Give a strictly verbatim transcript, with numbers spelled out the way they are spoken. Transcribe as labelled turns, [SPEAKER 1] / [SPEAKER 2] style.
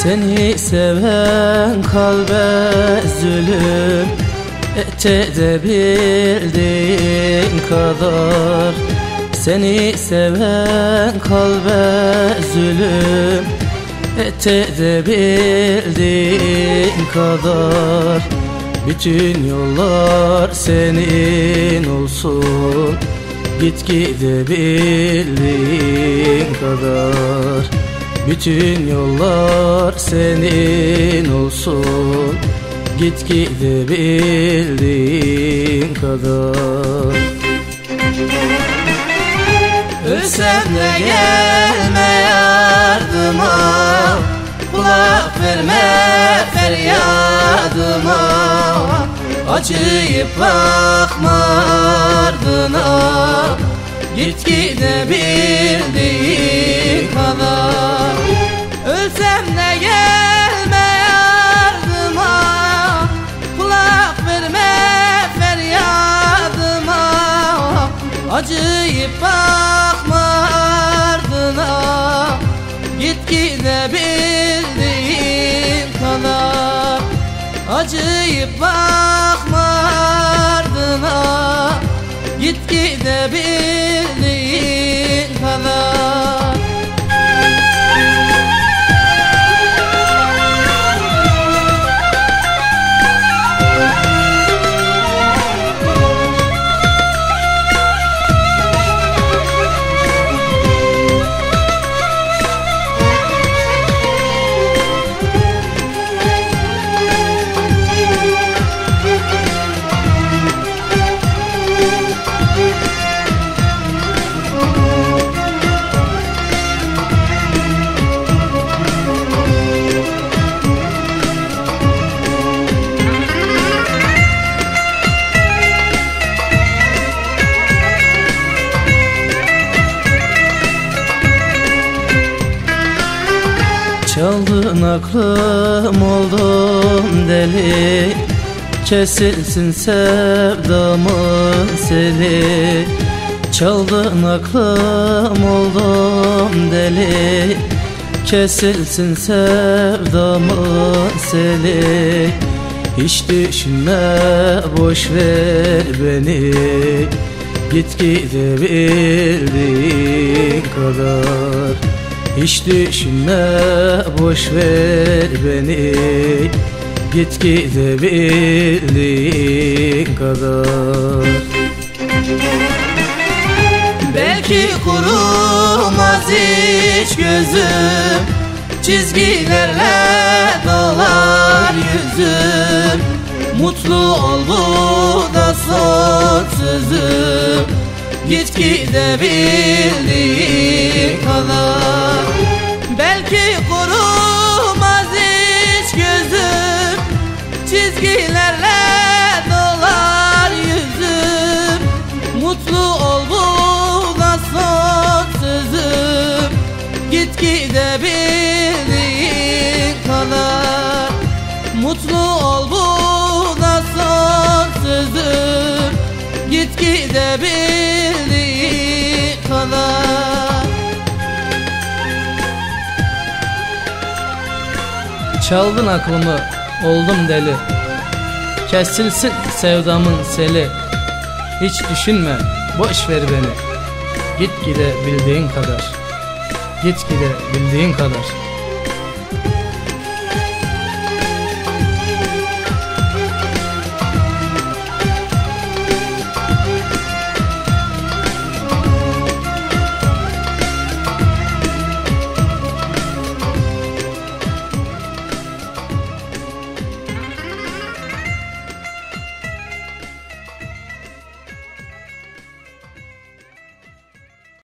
[SPEAKER 1] Seni seven kalbe zulüm et edebildiğin kadar. Seni seven kalbe zulüm et edebildiğin kadar. Bütün yollar senin olsun, git gidebildiğin kadar. Bütün yollar senin olsun, git gidebildiğin kadar.
[SPEAKER 2] Ölsem de gelme yardıma, kulak verme feryadıma. Acıyıp bakma ardına, git gidebildiğin kadar. Ölsem de gelme yardıma, kulak verme feryadıma. Acıyıp bakma ardına, git gidebildiğin kadar. Acıyıp bakma ardına, git gidebildiğin kadar.
[SPEAKER 1] Çaldın aklım, oldum deli, kesilsin sevdamın seli. Çaldın aklım, oldum deli, kesilsin sevdamın seli. Hiç düşünme, boş ver beni, git gidebildiğin kadar. Hiç düşünme, boş ver beni, git gidebildiğin kadar.
[SPEAKER 2] Belki kurumaz hiç gözüm, çizgilerle dolar yüzüm. Mutlu ol, bu da son sözüm, git gidebildiğin kadar. Belki kurumaz hiç gözüm, çizgilerle dolar yüzüm. Mutlu ol, bu da son sözüm, git gidebildiğin kadar. Mutlu ol, bu da son sözüm, git gidebildiğin kadar.
[SPEAKER 1] Çaldın aklımı, oldum deli, kesilsin sevdamın seli. Hiç düşünme, boş ver beni, git gidebildiğin kadar. Git gidebildiğin kadar.